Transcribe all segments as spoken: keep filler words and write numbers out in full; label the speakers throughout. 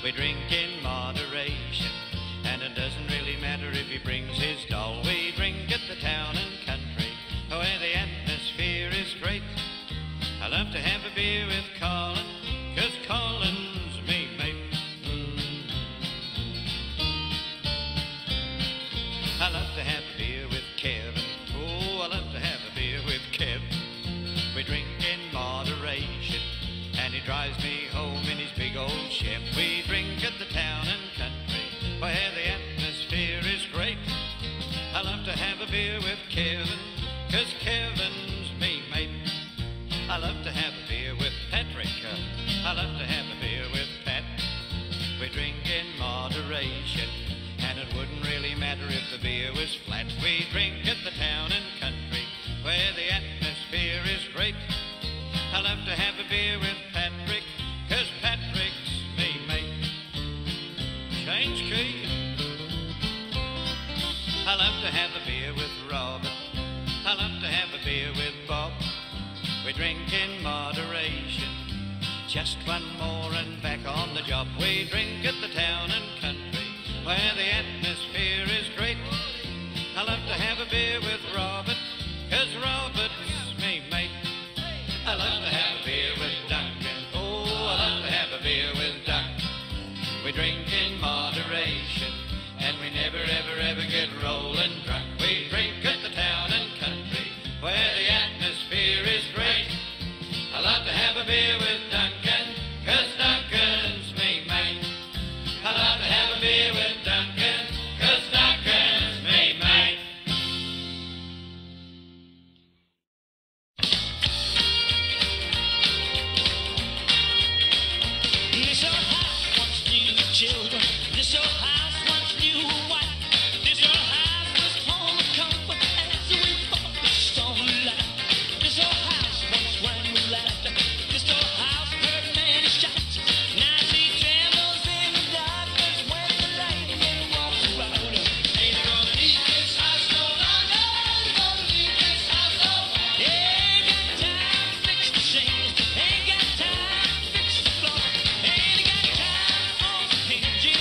Speaker 1: We drink in moderation, and it doesn't really matter if he brings his doll. We drink at the town and country, where the atmosphere is great. I love to have a beer with Colin, 'cause Colin's me mate. Mm. I love to have a beer with Kevin. Oh, I love to have a beer with Kev. We drink in moderation, and he drives me home in his big old Chevy. We drink at the town and country, where the atmosphere is great. I love to have a beer with Kevin, 'cause Kevin's me mate. I love to have a beer with Patrick. uh, I love to have a beer with Pat. We drink in moderation, and it wouldn't really matter if the beer was flat. We drink at the town and country, where the atmosphere is great. I love to have a beer with Patrick, 'cause Patrick's me mate. Change key. I love to have a beer with Robert. I love to have a beer with Bob. We drink in moderation, just one more and back on the job. We drink at the town and country, where the atmosphere is great. I love to have a beer with Robert, 'cause Robert's me mate. I love to have a beer with Duncan. Oh, I love to have a beer with Duck. We drink in moderation, and we never, ever, ever get rolling drunk. We drink at the town and country, where the atmosphere is great. I love to have a beer with Duncan, 'cause Duncan's me mate. I love to have a beer with Duncan, 'cause Duncan's me mate.
Speaker 2: This old house wants new children. This old house wants new wife. This old house was home of comfort as we focused on life. This old house once rang with laughter. This old house heard many shots. Now she trembles in the darkness when the lightning walks around her. Ain't gonna leave this house no longer. Ain't gonna leave this house no longer. Ain't got time to fix the shingles. Ain't got time to fix the floor. Ain't got time on the hinges.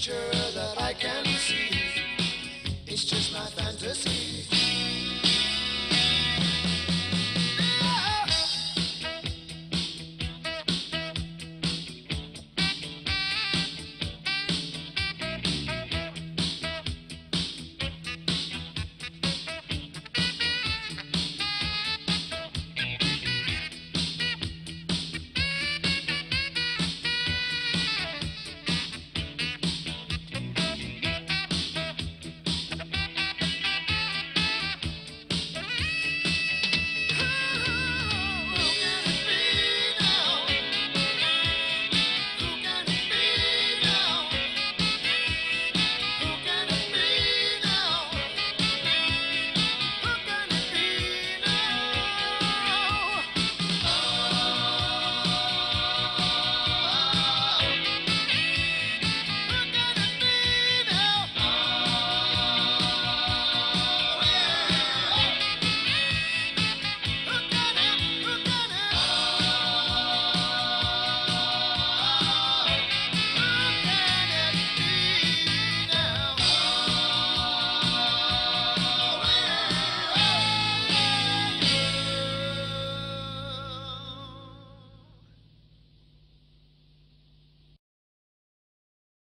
Speaker 3: future that I can see. It's just my fantasy.